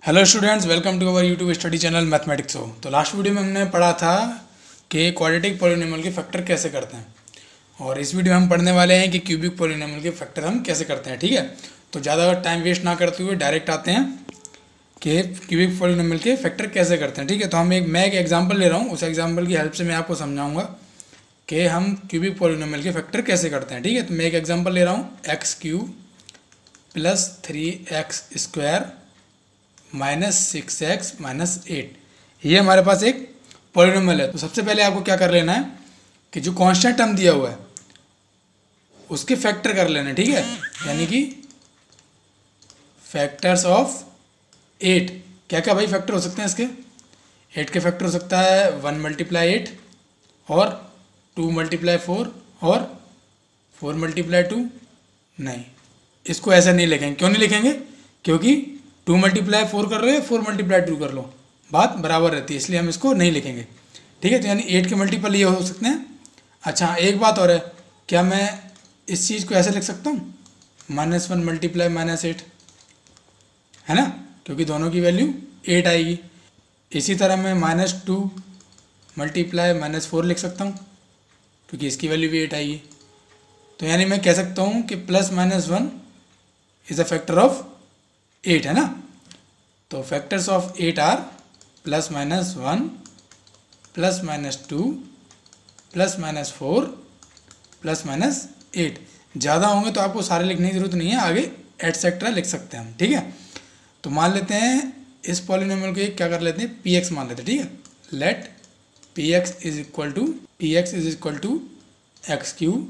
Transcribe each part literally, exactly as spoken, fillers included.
Hello students, welcome to our YouTube study channel mathematics हो। तो last video में हमने पढ़ा था कि क्वाड्रेटिक पॉलिनोमियल के फैक्टर कैसे करते हैं, और इस वीडियो में हम पढ़ने वाले हैं कि क्यूबिक पॉलिनोमियल के फैक्टर हम कैसे करते हैं। ठीक है, तो ज़्यादा टाइम वेस्ट ना करते हुए डायरेक्ट आते हैं कि क्यूबिक पॉलिनोमियल के फैक्टर कैसे करते हैं। ठीक है, तो हम एक मैं एक एग्जाम्पल ले रहा हूँ, उस एग्जाम्पल की हेल्प से मैं आपको समझाऊँगा कि हम क्यूबिक पॉलिनोमियल के फैक्टर कैसे करते हैं। ठीक है, तो मैं एक एग्जाम्पल ले रहा हूँ, x cube plus three x square minus six x minus eight, ये हमारे पास एक पॉलिनोमियल है। तो सबसे पहले आपको क्या कर लेना है कि जो कांस्टेंट टर्म दिया हुआ है उसके फैक्टर कर लेना है। ठीक है, यानी कि फैक्टर्स ऑफ एट, क्या क्या भाई फैक्टर हो सकते हैं इसके? एट के फैक्टर हो सकता है वन मल्टीप्लाई एट, और टू मल्टीप्लाई फोर, और फोर मल्टीप्लाई टू। नहीं, इसको ऐसा नहीं लिखेंगे। क्यों नहीं लिखेंगे? क्योंकि टू मल्टीप्लाई फोर कर रहे हो, फोर मल्टीप्लाई टू कर लो, बात बराबर रहती है, इसलिए हम इसको नहीं लिखेंगे। ठीक है, तो यानी एट के मल्टीपल ये हो सकते हैं। अच्छा, एक बात और है, क्या मैं इस चीज़ को ऐसे लिख सकता हूँ minus one multiply minus eight, है ना, क्योंकि दोनों की वैल्यू एट आएगी। इसी तरह मैं minus two multiply minus four लिख सकता हूँ, क्योंकि इसकी वैल्यू भी एट आएगी। तो यानी मैं कह सकता हूँ कि plus minus one is a factor of eight, है ना। तो factors of eight are plus minus one, plus minus two, plus minus four, plus minus eight. ज़्यादा होंगे तो आपको सारे लिखने की जरूरत नहीं है, आगे एटसेट्रा लिख सकते हैं हम। ठीक है, तो मान लेते हैं इस पॉलिनोमियल को क्या कर लेते हैं, पी एक्स मान लेते हैं। ठीक है, let p x is equal to p x is equal to x cube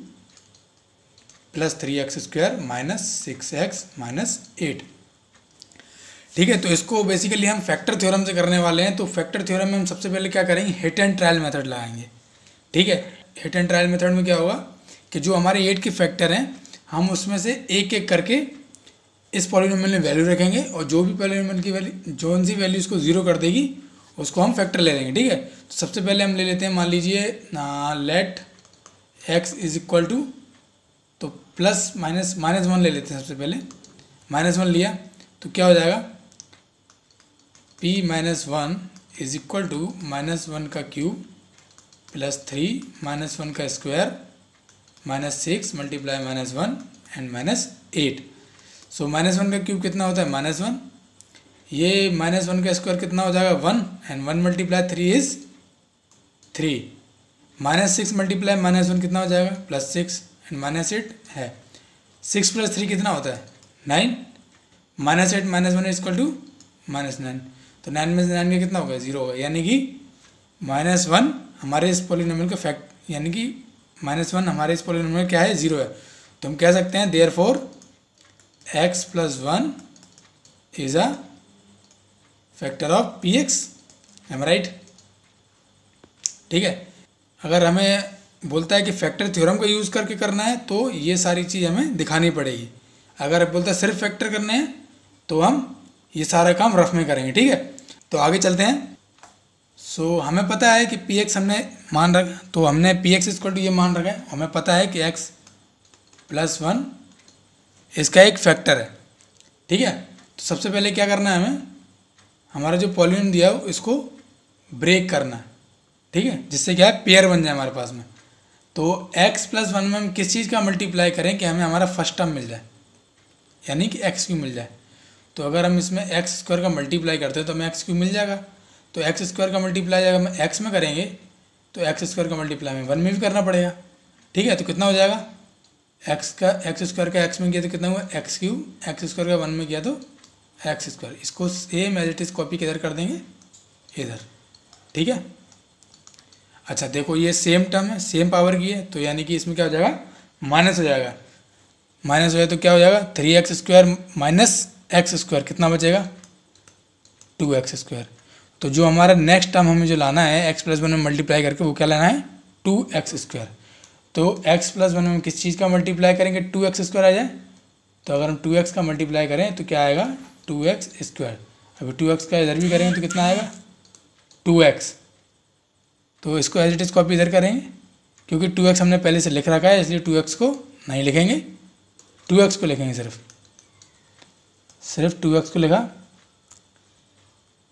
plus three x square minus six x minus eight. ठीक है, तो इसको बेसिकली हम फैक्टर थ्योरम से करने वाले हैं। तो फैक्टर थ्योरम में हम सबसे पहले क्या करेंगे, हिट एंड ट्रायल मेथड लगाएंगे। ठीक है, हिट एंड ट्रायल मेथड में क्या होगा कि जो हमारे एट के फैक्टर हैं हम उसमें से एक एक करके इस पॉलिनोमियल में वैल्यू रखेंगे, और जो भी पॉलिनोमियल की वैल्यू जो सी वैल्यू इसको जीरो कर देगी उसको हम फैक्टर ले लेंगे। ठीक है, तो सबसे पहले हम ले लेते हैं, मान लीजिए let x is equal to, तो प्लस माइनस माइनस वन ले लेते हैं। सबसे पहले माइनस वन लिया तो क्या हो जाएगा, p minus one is equal to minus one का cube plus three minus one का square minus six multiply minus one and minus eight. So minus one का क्यूब कितना होता है, माइनस वन, ये माइनस वन का स्क्वायर कितना हो जाएगा, one, and one multiply three is three, minus six multiply minus one कितना हो जाएगा, plus six, and minus eight है, सिक्स प्लस थ्री कितना होता है, nine, minus eight minus one is equal to minus nine. तो नाइन में से नाइन का कितना होगा, जीरो होगा, यानी कि माइनस वन हमारे इस पॉलिनोमियल का फैक्ट, यानी कि माइनस वन हमारे इस पॉलिनोमियल में क्या है, जीरो है। तो हम कह सकते हैं there four x plus one is a factor of p x. Am right? ठीक है, अगर हमें बोलता है कि फैक्टर थ्योरम का यूज़ करके करना है तो ये सारी चीज़ हमें दिखानी पड़ेगी। अगर बोलता है सिर्फ फैक्टर करने हैं तो हम ये सारा काम रफ में करेंगे। ठीक है, तो आगे चलते हैं। सो so, हमें पता है कि पी एक्स हमने मान रखा, तो हमने पी एक्स इक्वल टू ये मान रखा है, हमें पता है कि एक्स प्लस वन इसका एक फैक्टर है। ठीक है, तो सबसे पहले क्या करना है, हमें हमारा जो पॉलिनोमियल दिया हो इसको ब्रेक करना है। ठीक है, जिससे क्या है, पेयर बन जाए हमारे पास में। तो एक्स प्लस वन में हम किस चीज़ का मल्टीप्लाई करें कि हमें हमारा फर्स्ट टर्म मिल जाए, यानी कि एक्स क्यू मिल जाए। तो अगर हम इसमें एक्स स्क्वायर का मल्टीप्लाई करते हैं तो हमें एक्स क्यू मिल जाएगा। तो एक्स स्क्वायर का मल्टीप्लाई अगर हम एक्स में करेंगे तो एक्स स्क्वायर का मल्टीप्लाई में वन में भी करना पड़ेगा। ठीक है, तो कितना हो जाएगा, एक्स का एक्स स्क्वायर का एक्स में किया तो कितना हुआ, एक्स क्यूब, एक्स स्क्वायर का वन में किया तो एक्स स्क्वायर। इसको same as it is copy किधर कर देंगे, इधर। ठीक है, अच्छा देखो ये सेम टर्म है, सेम पावर की है, तो यानी कि इसमें क्या हो जाएगा, माइनस हो जाएगा। माइनस हो जाए तो क्या हो जाएगा, three x square minus x square, कितना बचेगा, टू एक्स स्क्वायर। तो जो हमारा नेक्स्ट टर्म हमें जो लाना है एक्स प्लस वन में मल्टीप्लाई करके, वो क्या लाना है, टू एक्स स्क्वायर। तो एक्स प्लस वन में किस चीज़ का मल्टीप्लाई करेंगे, टू एक्स स्क्वायर आ जाए। तो अगर हम टू एक्स का मल्टीप्लाई करें तो क्या आएगा, टू एक्स स्क्वायर। अभी टू एक्स का इधर भी करेंगे तो कितना आएगा, टू एक्स। तो इसको एज इट इज कॉपी इधर करेंगे, क्योंकि टू एक्स हमने पहले से लिख रखा है, इसलिए टू एक्स को नहीं लिखेंगे, टू एक्स को लिखेंगे, सिर्फ सिर्फ टू एक्स को लिखा।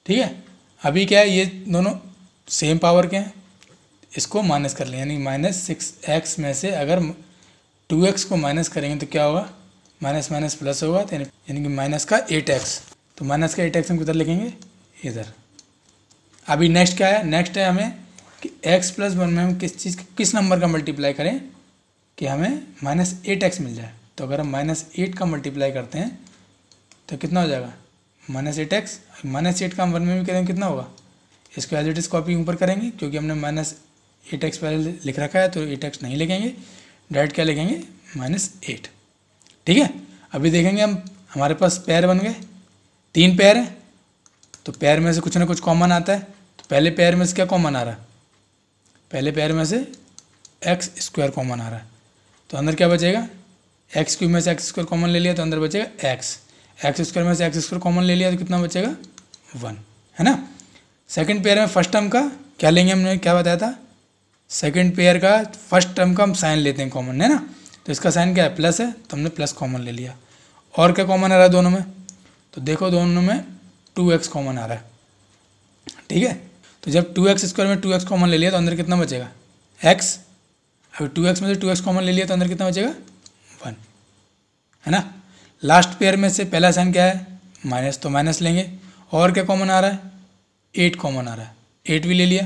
ठीक है। अभी क्या है, ये दोनों सेम पावर के हैं, इसको माइनस कर लें, यानी माइनस सिक्स एक्स में से अगर टू एक्स को माइनस करेंगे तो क्या होगा, माइनस माइनस प्लस होगा, तो यानी कि माइनस का एट एक्स। तो माइनस का एट एक्स हम किधर लिखेंगे, इधर। अभी नेक्स्ट क्या है, नेक्स्ट है हमें कि x प्लस वन में हम किस चीज़ किस नंबर का मल्टीप्लाई करें कि हमें माइनस एट एक्स मिल जाए। तो अगर हम माइनस एट का मल्टीप्लाई करते हैं तो कितना हो जाएगा, minus eight x. Minus eight का हम वन में भी करेंगे कितना होगा, इसको एज इट इज़ कॉपी ऊपर करेंगे, क्योंकि हमने माइनस एट एक्स पहले लिख रखा है, तो एट एक्स नहीं लिखेंगे, डायरेक्ट क्या लिखेंगे, माइनस एट। ठीक है। अभी देखेंगे हम, हमारे पास पेयर बन गए, तीन पेयर हैं, तो पेयर में से कुछ ना कुछ कॉमन आता है। तो पहले पेयर में से क्या कॉमन आ रहा है, पहले पेयर में से एक्स स्क्वायर कॉमन आ रहा है, तो अंदर क्या बचेगा, एक्स क्यूब में से एक्स स्क्वायर कॉमन ले लिया तो अंदर बचेगा एक्स, एक्स स्क्वायर में से एक्स स्क्वायर कॉमन ले लिया तो कितना बचेगा, वन, है ना। सेकंड पेयर में फर्स्ट टर्म का क्या लेंगे, हमने क्या बताया था, सेकंड पेयर का फर्स्ट टर्म का हम साइन लेते हैं कॉमन, है ना। तो इसका साइन क्या है, प्लस है, तो हमने प्लस कॉमन ले लिया। और क्या कॉमन आ रहा है दोनों में, तो देखो दोनों में टू एक्स कॉमन आ रहा है। ठीक है। तो जब टू एक्स स्क्वायर में टू एक्स कॉमन ले लिया तो अंदर कितना बचेगा, एक्स। अभी टू एक्स में से टू एक्स कॉमन ले लिया तो अंदर कितना बचेगा, वन, है ना। लास्ट पेयर में से पहला साइन क्या है, माइनस, तो माइनस लेंगे। और क्या कॉमन आ रहा है, एट कॉमन आ रहा है, एट भी ले लिया।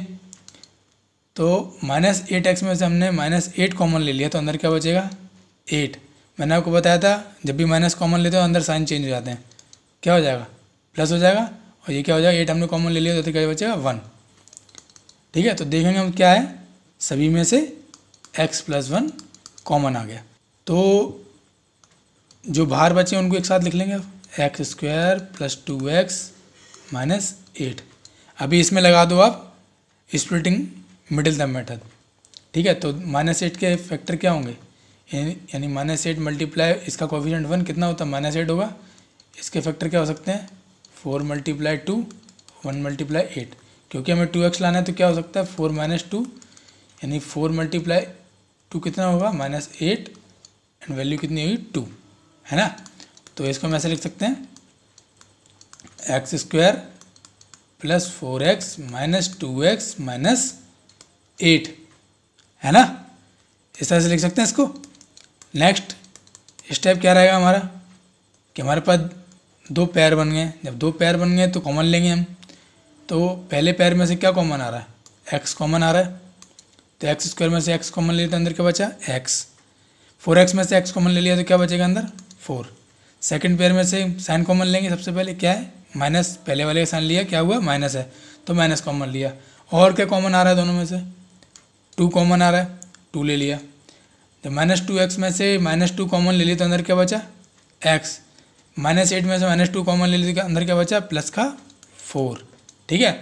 तो माइनस एट एक्स में से हमने माइनस एट कॉमन ले लिया तो अंदर क्या बचेगा, एट। मैंने आपको बताया था जब भी माइनस कॉमन लेते हो अंदर साइन चेंज हो जाते हैं, क्या हो जाएगा, प्लस हो जाएगा। और ये क्या हो जाएगा, एट हमने कॉमन ले लिया तो क्या बचेगा, वन। ठीक है। तो देखेंगे हम क्या है, सभी में से x प्लस वन कॉमन आ गया। तो जो बाहर बचे उनको एक साथ लिख लेंगे, x square plus two x minus eight. अभी इसमें लगा दो आप स्प्लिटिंग मिडिल टर्म मेथड। ठीक है। तो माइनस एट के फैक्टर क्या होंगे, यानी माइनस एट मल्टीप्लाई इसका कोफिशिएंट वन कितना होता है, माइनस एट होगा। इसके फैक्टर क्या हो सकते हैं, four multiply two, one multiply eight, क्योंकि हमें टू एक्स लाना है तो क्या हो सकता है, फोर माइनस टू, यानी फोर मल्टीप्लाई टू कितना होगा, माइनस एट, एंड वैल्यू कितनी होगी, टू, है ना। तो इसको हम ऐसे लिख सकते हैं, x square plus four x minus two x minus eight, है ना। इस तरह से लिख सकते हैं इसको। नेक्स्ट स्टेप क्या रहेगा हमारा, कि हमारे पास दो पेयर बन गए। जब दो पेयर बन गए तो कॉमन लेंगे हम। तो पहले पेयर में से क्या कॉमन आ रहा है, एक्स कॉमन आ रहा है, तो एक्स स्क्वायर में से एक्स कॉमन ले लिया तो अंदर क्या बचा, एक्स। फोर एक्स में से एक्स कॉमन ले लिया तो क्या बचेगा अंदर, फोर। सेकंड पेयर में से साइन कॉमन लेंगे, सबसे पहले क्या है, माइनस, पहले वाले का साइन लिया, क्या हुआ, माइनस है, तो माइनस कॉमन लिया। और क्या कॉमन आ रहा है दोनों में से, टू कॉमन आ रहा है, टू ले लिया। जब माइनस टू एक्स में से माइनस टू कॉमन ले लिया तो अंदर क्या बचा, एक्स। माइनस एट में से माइनस टू कॉमन ले लिया तो अंदर क्या बचा, प्लस का फोर। ठीक है।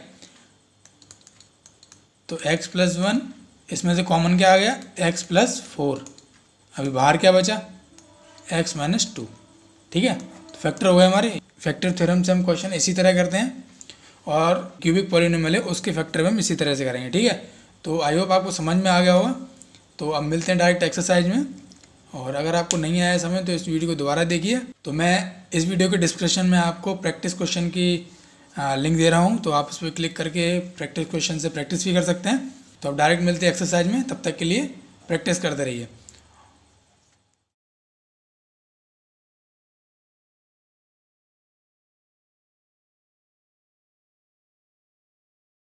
तो x प्लस वन, इसमें से कॉमन क्या आ गया, x प्लस फोर। अभी बाहर क्या बचा, x माइनस टू। ठीक है। तो फैक्टर हो गए हमारे। फैक्टर थ्योरम से हम क्वेश्चन इसी तरह करते हैं, और क्यूबिक पॉलिनोमियल है उसके फैक्टर भी हम इसी तरह से करेंगे। ठीक है। तो आई होप आपको समझ में आ गया होगा। तो अब मिलते हैं डायरेक्ट एक्सरसाइज में। और अगर आपको नहीं आया समझ तो इस वीडियो को दोबारा देखिए। तो मैं इस वीडियो के डिस्क्रिप्शन में आपको प्रैक्टिस क्वेश्चन की लिंक दे रहा हूँ, तो आप उस पर क्लिक करके प्रैक्टिस क्वेश्चन से प्रैक्टिस भी कर सकते हैं। तो अब डायरेक्ट मिलते हैं एक्सरसाइज में, तब तक के लिए प्रैक्टिस करते रहिए।